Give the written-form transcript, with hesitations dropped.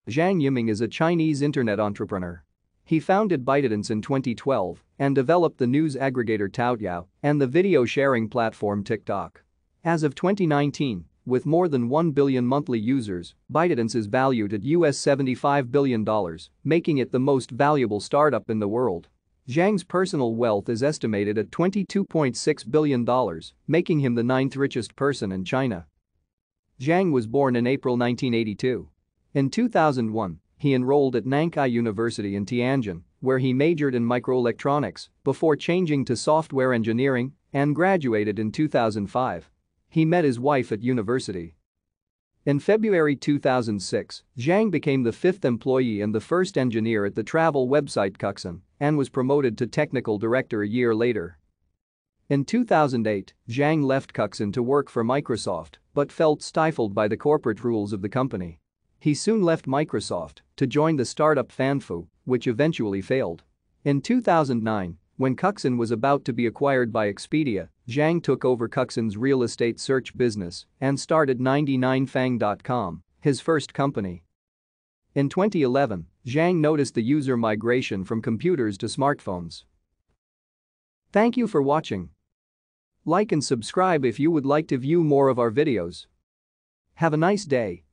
Zhang Yiming is a Chinese internet entrepreneur. He founded ByteDance in 2012 and developed the news aggregator Taoyao and the video sharing platform TikTok. As of 2019, with more than 1 billion monthly users, ByteDance is valued at $75 billion, making it the most valuable startup in the world. Zhang's personal wealth is estimated at $22.6 billion, making him the ninth richest person in China. Zhang was born in April 1982. In 2001, he enrolled at Nankai University in Tianjin, where he majored in microelectronics before changing to software engineering and graduated in 2005. He met his wife at university. In February 2006, Zhang became the fifth employee and the first engineer at the travel website Cuxin and was promoted to technical director a year later. In 2008, Zhang left Cuxin to work for Microsoft but felt stifled by the corporate rules of the company. He soon left Microsoft to join the startup Fanfu, which eventually failed. In 2009, when Cuxin was about to be acquired by Expedia, Zhang took over Cuxin's real estate search business and started 99fang.com, his first company. In 2011, Zhang noticed the user migration from computers to smartphones. Thank you for watching. Like and subscribe if you would like to view more of our videos. Have a nice day.